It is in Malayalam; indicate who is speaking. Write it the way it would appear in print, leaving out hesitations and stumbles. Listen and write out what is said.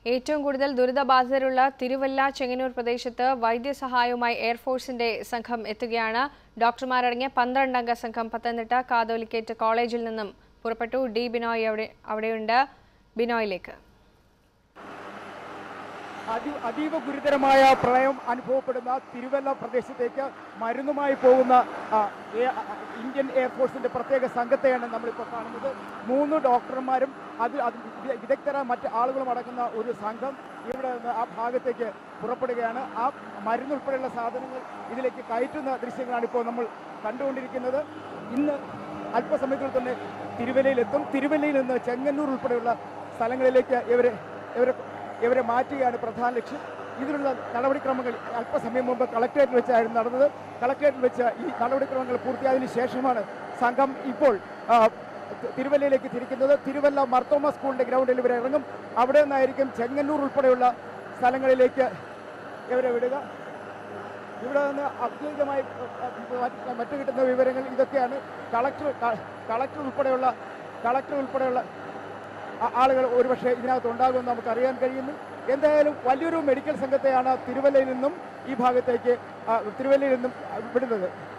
Speaker 1: ഏറ്റവും കൂടുതൽ ദുരിതബാധിതരുള്ള തിരുവല്ല ചെങ്ങന്നൂർ പ്രദേശത്ത് വൈദ്യസഹായവുമായി എയർഫോഴ്സിന്റെ സംഘം എത്തുകയാണ്. ഡോക്ടർമാരടങ്ങിയ 12 അംഗ സംഘം പത്തനംതിട്ട കാതോലിക്കേറ്റ് കോളേജിൽ നിന്നും പുറപ്പെട്ടു. ഡി ബിനോയ് അവിടെയുണ്ട്. ബിനോയിലേക്ക്.
Speaker 2: അതീവ ഗുരുതരമായ പ്രളയം അനുഭവപ്പെടുന്ന തിരുവല്ല പ്രദേശത്തേക്ക് മരുന്നുമായി പോകുന്ന ഇന്ത്യൻ എയർഫോഴ്സിന്റെ പ്രത്യേക സംഘത്തെയാണ് നമ്മളിപ്പോൾ കാണുന്നത്. 3 ഡോക്ടർമാരും അത് വിദഗ്ധരായ മറ്റ് ആളുകളും അടങ്ങുന്ന ഒരു സംഘം ഇവിടെ നിന്ന് ആ ഭാഗത്തേക്ക് പുറപ്പെടുകയാണ്. ആ മരുന്നുൾപ്പെടെയുള്ള സാധനങ്ങൾ ഇതിലേക്ക് കയറ്റുന്ന ദൃശ്യങ്ങളാണ് ഇപ്പോൾ നമ്മൾ കണ്ടുകൊണ്ടിരിക്കുന്നത്. ഇന്ന് അല്പസമയത്തിൽ തന്നെ തിരുവല്ലയിലെത്തും. തിരുവല്ലയിൽ നിന്ന് ചെങ്ങന്നൂർ ഉൾപ്പെടെയുള്ള സ്ഥലങ്ങളിലേക്ക് ഇവരെ മാറ്റുകയാണ് പ്രധാന ലക്ഷ്യം. ഇതിനുള്ള നടപടിക്രമങ്ങൾ അല്പസമയം മുമ്പ് കളക്ടറേറ്റിൽ വെച്ചായിരുന്നു നടന്നത്. കളക്ടറേറ്റിൽ വെച്ച് ഈ നടപടിക്രമങ്ങൾ പൂർത്തിയായതിനു ശേഷമാണ് സംഘം ഇപ്പോൾ തിരുവല്ലയിലേക്ക് തിരിക്കുന്നത്. തിരുവല്ല മർത്തോമ സ്കൂളിന്റെ ഗ്രൗണ്ടിൽ ഇവരെ ഇറങ്ങും. അവിടെ നിന്നായിരിക്കും ചെങ്ങന്നൂർ ഉൾപ്പെടെയുള്ള സ്ഥലങ്ങളിലേക്ക് ഇവരെ വിടുക. ഇവിടെ നിന്ന് ഔദ്യോഗികമായി മറ്റു കിട്ടുന്ന വിവരങ്ങൾ ഇതൊക്കെയാണ്. കളക്ടർ ഉൾപ്പെടെയുള്ള ആളുകൾ ഒരുപക്ഷെ ഇതിനകത്ത് ഉണ്ടാകുമെന്ന് നമുക്ക് അറിയാൻ കഴിയുന്നു. എന്തായാലും വലിയൊരു മെഡിക്കൽ സംഘത്തെയാണ് തിരുവല്ലയിൽ നിന്നും വിടുന്നത്.